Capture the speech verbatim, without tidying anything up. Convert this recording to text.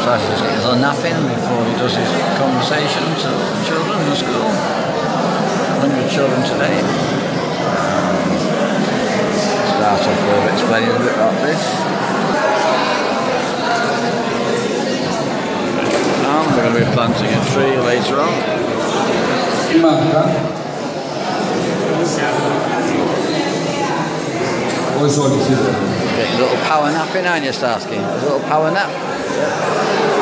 Starsky just getting a little nap in before he does his conversation to children in school. one hundred children today. Start off with explaining a bit about this. And we're going to be planting a tree later on. Getting a little power nap in, aren't you, Starsky? A little power nap.